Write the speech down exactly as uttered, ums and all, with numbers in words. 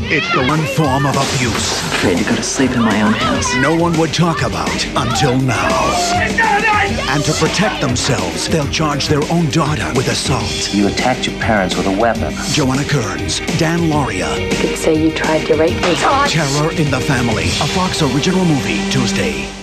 It's the one form of abuse Afraid to go to sleep in my own house. no one would talk about until now. And to protect themselves, they'll charge their own daughter with assault. You attacked your parents with a weapon. Joanna Kearns, Dan Lauria. You could say you tried to rape me. Terror in the Family, a Fox original movie, Tuesday.